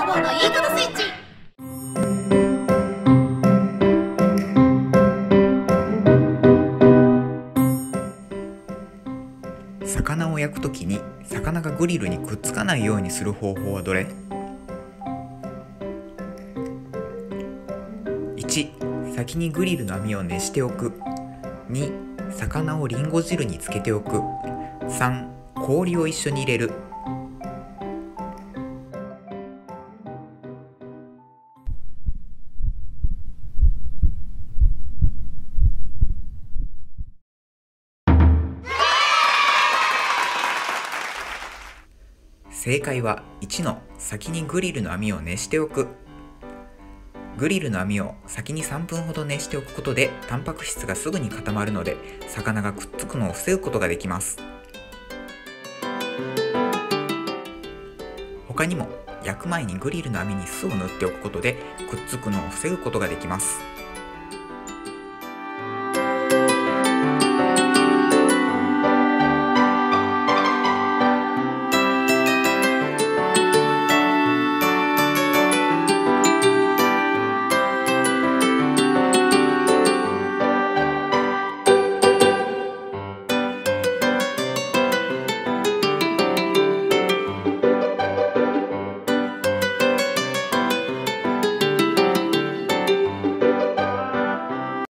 工房のいいことスイッチ。 魚を焼くときに魚がグリルにくっつかないようにする方法はどれ？ 1. 先にグリルの網を熱しておく。 2. 魚をリンゴ汁につけておく。 3. 氷を一緒に入れる。正解は1の先にグリルの網を熱しておく。グリルの網を先に3分ほど熱しておくことでタンパク質がすぐに固まるので魚がくっつくのを防ぐことができます。他にも焼く前にグリルの網に酢を塗っておくことでくっつくのを防ぐことができます。